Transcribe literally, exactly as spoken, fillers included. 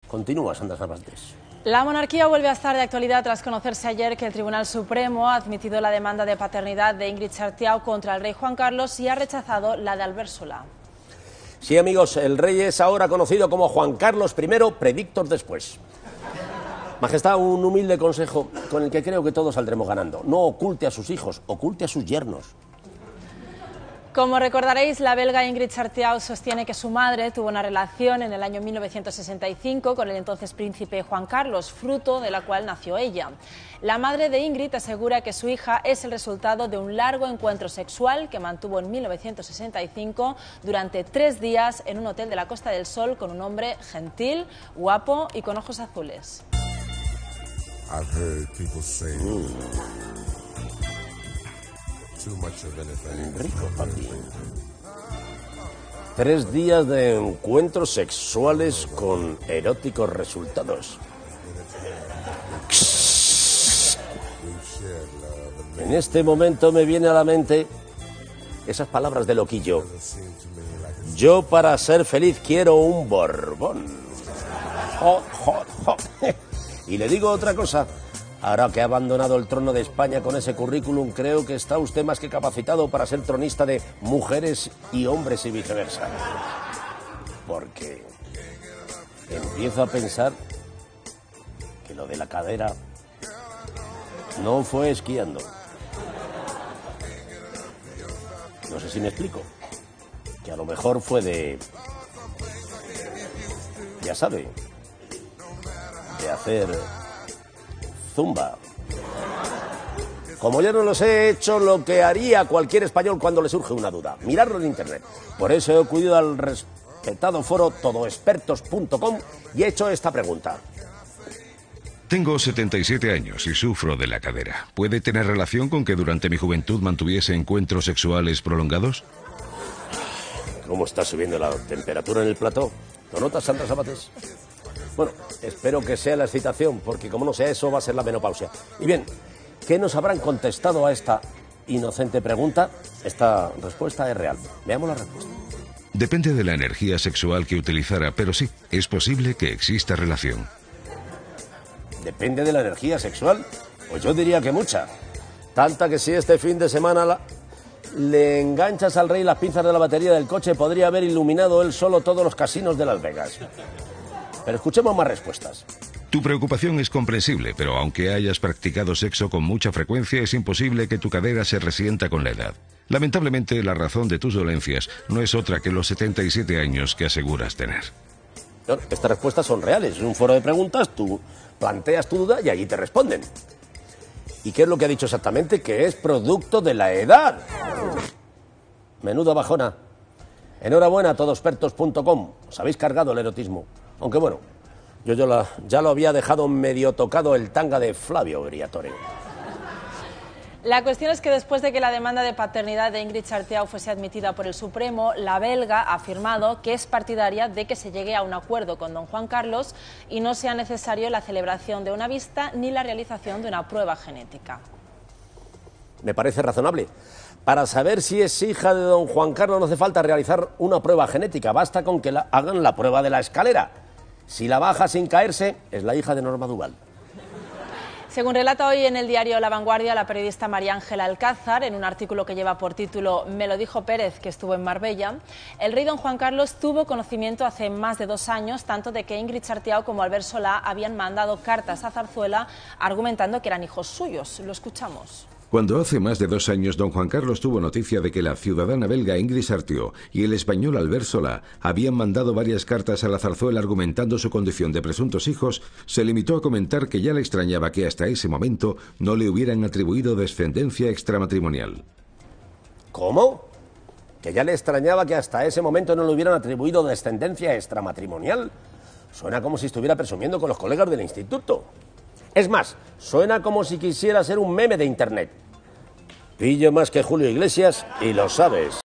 Continúa, Sandra Sabatés. La monarquía vuelve a estar de actualidad tras conocerse ayer que el Tribunal Supremo ha admitido la demanda de paternidad de Ingrid Chartiau contra el rey Juan Carlos y ha rechazado la de Albert Solà. Sí, amigos, el rey es ahora conocido como Juan Carlos primero, predictor después. Majestad, un humilde consejo con el que creo que todos saldremos ganando. No oculte a sus hijos, oculte a sus yernos. Como recordaréis, la belga Ingrid Chartiau sostiene que su madre tuvo una relación en el año mil novecientos sesenta y cinco con el entonces príncipe Juan Carlos, fruto de la cual nació ella. La madre de Ingrid asegura que su hija es el resultado de un largo encuentro sexual que mantuvo en mil novecientos sesenta y cinco durante tres días en un hotel de la Costa del Sol con un hombre gentil, guapo y con ojos azules. I've heard people say Mm. too much of anything. Rico, papi. Tres días de encuentros sexuales con eróticos resultados. En este momento me viene a la mente esas palabras de loquillo. Yo para ser feliz quiero un Borbón. Jo, jo, jo. Y le digo otra cosa. Ahora que ha abandonado el trono de España con ese currículum, creo que está usted más que capacitado para ser tronista de mujeres y hombres y viceversa. Porque empiezo a pensar que lo de la cadera no fue esquiando. No sé si me explico. Que a lo mejor fue de... ya sabe, de hacer... zumba. Como yo no los he hecho, lo que haría cualquier español cuando le surge una duda, mirarlo en internet. Por eso he acudido al respetado foro todo expertos punto com y he hecho esta pregunta. Tengo setenta y siete años y sufro de la cadera. ¿Puede tener relación con que durante mi juventud mantuviese encuentros sexuales prolongados? ¿Cómo está subiendo la temperatura en el plató? ¿Lo notas, Sandra Sabatés? Bueno, espero que sea la excitación, porque como no sea eso, va a ser la menopausia. Y bien, ¿qué nos habrán contestado a esta inocente pregunta? Esta respuesta es real. Veamos la respuesta. Depende de la energía sexual que utilizara, pero sí, es posible que exista relación. ¿Depende de la energía sexual? Pues yo diría que mucha. Tanta que si este fin de semana la... le enganchas al rey las pinzas de la batería del coche, podría haber iluminado él solo todos los casinos de Las Vegas. Pero escuchemos más respuestas. Tu preocupación es comprensible, pero aunque hayas practicado sexo con mucha frecuencia, es imposible que tu cadera se resienta con la edad. Lamentablemente, la razón de tus dolencias no es otra que los setenta y siete años que aseguras tener. Estas respuestas son reales. En un foro de preguntas tú planteas tu duda y allí te responden. ¿Y qué es lo que ha dicho exactamente? Que es producto de la edad. Menuda bajona. Enhorabuena a todo expertos punto com. Os habéis cargado el erotismo. Aunque bueno, yo, yo la, ya lo había dejado medio tocado el tanga de Flavio Briatore. La cuestión es que después de que la demanda de paternidad de Ingrid Chartiau fuese admitida por el Supremo, la belga ha afirmado que es partidaria de que se llegue a un acuerdo con don Juan Carlos y no sea necesario la celebración de una vista ni la realización de una prueba genética. Me parece razonable. Para saber si es hija de don Juan Carlos no hace falta realizar una prueba genética, basta con que la, hagan la prueba de la escalera. Si la baja sin caerse, es la hija de Norma Duval. Según relata hoy en el diario La Vanguardia la periodista María Ángela Alcázar, en un artículo que lleva por título Me lo dijo Pérez, que estuvo en Marbella, el rey don Juan Carlos tuvo conocimiento hace más de dos años tanto de que Ingrid Chartiau como Albert Solà habían mandado cartas a Zarzuela argumentando que eran hijos suyos. Lo escuchamos. Cuando hace más de dos años don Juan Carlos tuvo noticia de que la ciudadana belga Ingrid Chartiau y el español Albert Solà habían mandado varias cartas a la Zarzuela argumentando su condición de presuntos hijos, se limitó a comentar que ya le extrañaba que hasta ese momento no le hubieran atribuido descendencia extramatrimonial. ¿Cómo? ¿Que ya le extrañaba que hasta ese momento no le hubieran atribuido descendencia extramatrimonial? Suena como si estuviera presumiendo con los colegas del instituto. Es más, suena como si quisiera ser un meme de internet. Pillo más que Julio Iglesias y lo sabes.